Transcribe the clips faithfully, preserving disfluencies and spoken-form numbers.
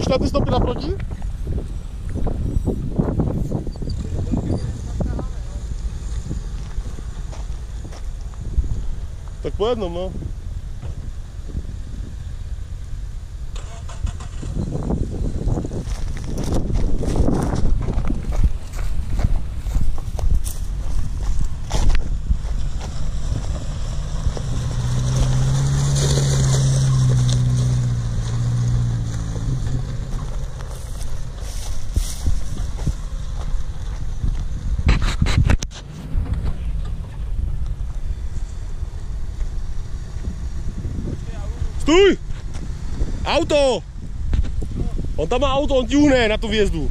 už na ty stopy naproti? Tak po jednom, no. Stůj! Auto! On tam má auto, on ti uhne na tu výjezdu.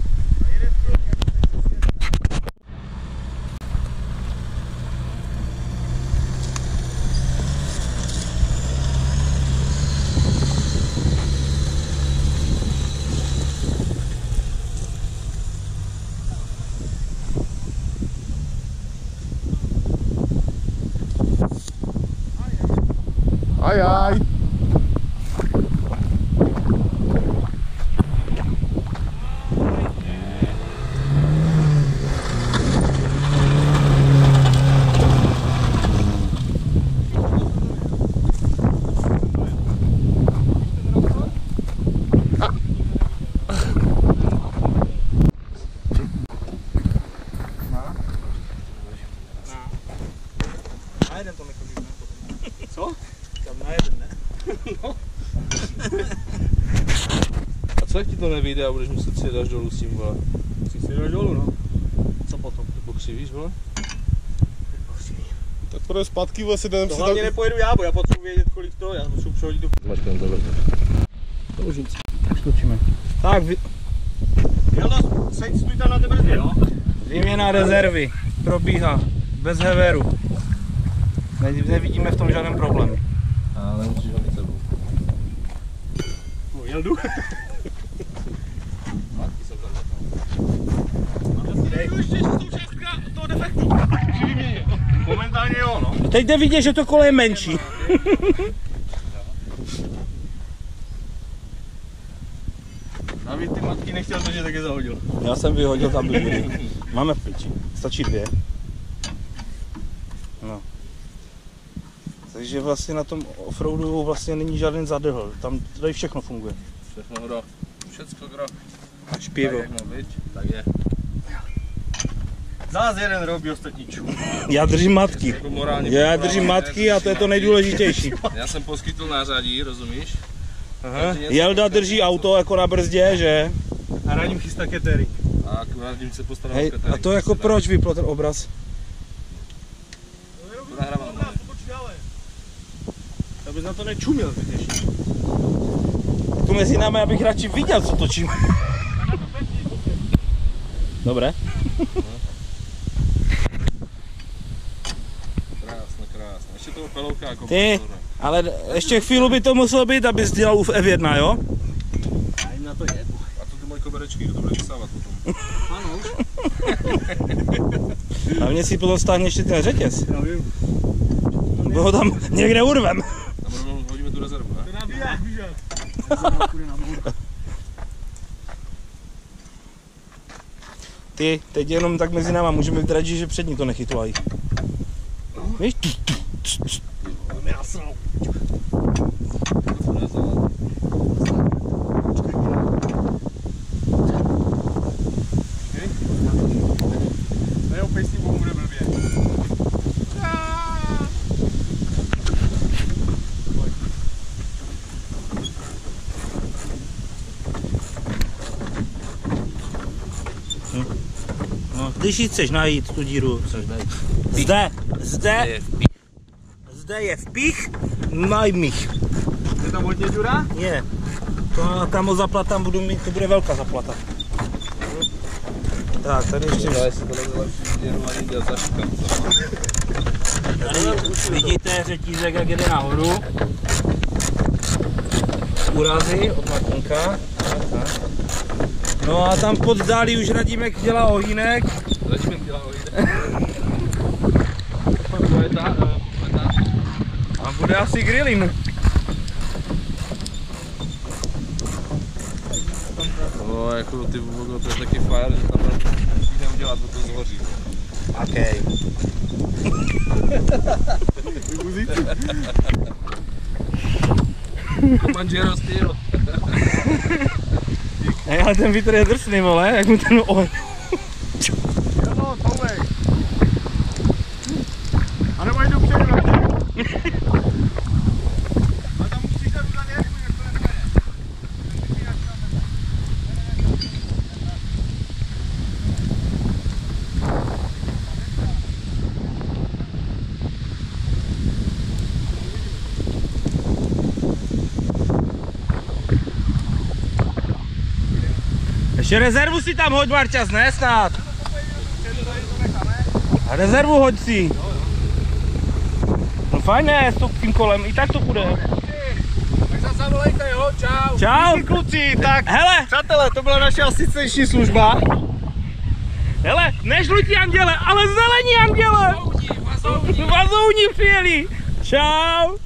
Aj, aj. Na jeden to nechodíme. Co? Tam na jeden, ne? No. A co jak ti to nevyjde a budeš muset si dáš dolů s tím, vole? Musíš si jít dolů, no. Co potom? Ty pokřivíš, vole? Tak půjdeme zpátky, vole, si jdeme To si hlavně tam... nepojedu já, bo já potřebuji vědět, kolik to, já musím přehodit do... Mačkám to vrteš. To už nic. Už točíme. Tak, vy... Jeldo, seď, stůj tam na té brzdě, jo? Výměna rezervy probíhá bez heveru. Ne, nevidíme v tom žádný problém. A nemusíš ho mít sebou. No, Jeldu. Matky jsou tam Dej. Ještě součástka toho defektu. Při výměně. Momentálně jo, no. Teď jde vidět, že to kolo je menší. David ty matky nechtěl to, že tak je zahodil. Já jsem vyhodil, tam by byli. Máme v piči, stačí dvě. No. Takže vlastně na tom offroadu vlastně není žádný zadrhl, tam tady všechno funguje. Všechno hro. Všecko hro. Až pivo. Tak jak má být, tak je. Zás jeden robí ostatní čů. Já držím matky. Jako morálně Já držím matky a to je to nejdůležitější. Já jsem poskytl nářadí, rozumíš? Aha. Jelda drží auto jako na brzdě, že? A Radim chystá catering. A akorát tím se postaral Hej, a to jako proč vyplo ten obraz? To nahrávám. Já bys na to nečuměl, vidíš. Tu mezi námi, abych radši viděl, co točím. Dobré. Krásně, krásně. Ještě toho pelouka jako Ty, ale ještě chvíli by to muselo být, abys dělal v F jedna, jo? Já jim na to jedu. A to ty moje koberečky, kdo to bude vysávat potom? Ano, už. Hlavně si potom stáhne ještě ten řetěz. Já vím. Bo ho tam někde urvem. A rovnou hodíme tu rezervu, ne? To nám bíjá, bíjá. Ty, teď jenom tak mezi náma můžeme být radši, že přední to nechytlají. Víš? Ne, opět s tím bude blbě. No, když ji chceš najít, tu díru. Chceš najít? Zde, zde, Je v pích. zde je vpích, najmích. Je tam hodně dura? Je. To tam zaplata, tam budu mít, to bude velká zaplata. Tak, tady ještě... Já si to nebylo lepší díru ani dělat zaškat. Tady vidíte řetízek, jak jede nahoru. Úrazy od Martinka. No a tam pod dálí už Radimek dělá ohýnek. Radimek dělá ohýnek. Pojeta, pojeta. A bude asi grilling. No jako ty vogo, to je taky fajn, že tam musíme udělat, bo to zhoří. Okej. Manžero styl. Hej, ale ten vítr je drsný, vole, jak mu ten oheň. No, toulej. A nebo jdu předu na mě. A tam musíš jít za ně, jak to nebude. Ještě rezervu si tam hoď, Marťas, ne snad? A rezervu hoď si. No fajn, ne, s tím kolem, i tak to půjde. Tak zase volejte, jo, čau. Čau. Kluci, tak Hele, přátelé, to byla naše asistenční služba. hele, nežlutí anděle, ale zelení anděle. Vazouni, vazouni. Vazouni přijeli. Čau.